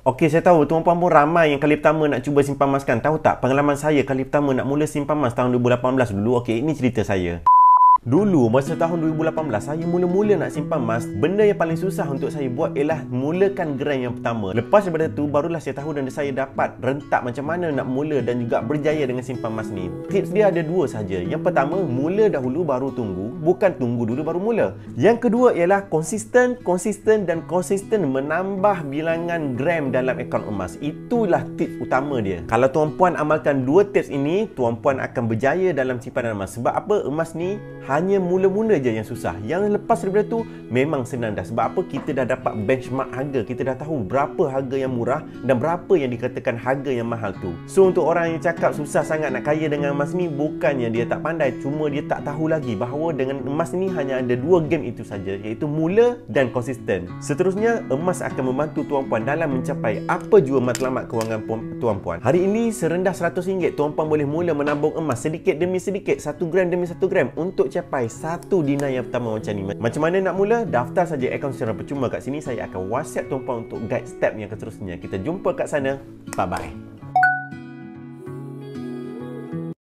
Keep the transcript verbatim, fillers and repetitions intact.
Okey, saya tahu tuan-puan pun ramai yang kali pertama nak cuba simpan emas kan. Tahu tak pengalaman saya kali pertama nak mula simpan emas tahun dua ribu lapan belas dulu? Okey, ini cerita saya. Dulu, masa tahun dua ribu lapan belas, saya mula-mula nak simpan emas. Benda yang paling susah untuk saya buat ialah mulakan gram yang pertama. Lepas daripada tu, barulah saya tahu dan saya dapat rentak macam mana nak mula dan juga berjaya dengan simpan emas ni. Tips dia ada dua saja. Yang pertama, mula dahulu baru tunggu. Bukan tunggu dulu baru mula. Yang kedua ialah konsisten, konsisten dan konsisten menambah bilangan gram dalam akaun emas. Itulah tips utama dia. Kalau tuan-puan amalkan dua tips ini, tuan-puan akan berjaya dalam simpanan emas. Sebab apa? Emas ni hanya mula-mula je yang susah. Yang lepas daripada tu memang senang dah. Sebab apa? Kita dah dapat benchmark harga. Kita dah tahu berapa harga yang murah dan berapa yang dikatakan harga yang mahal tu. So untuk orang yang cakap susah sangat nak kaya dengan emas ni, bukannya dia tak pandai, cuma dia tak tahu lagi bahawa dengan emas ni hanya ada dua game itu saja, iaitu mula dan konsisten. Seterusnya, emas akan membantu tuan-puan dalam mencapai apa jua matlamat kewangan tuan-puan. Hari ini serendah seratus ringgit tuan-puan boleh mula menabung emas sedikit demi sedikit, satu gram demi satu gram untuk capai satu dinar yang pertama macam ni. Macam mana nak mula? Daftar saja akaun secara percuma kat sini. Saya akan WhatsApp tuan-puan untuk guide step yang seterusnya. Kita jumpa kat sana. Bye bye.